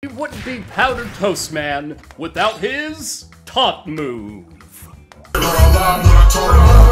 He wouldn't be Powdered Toastman without his taunt move.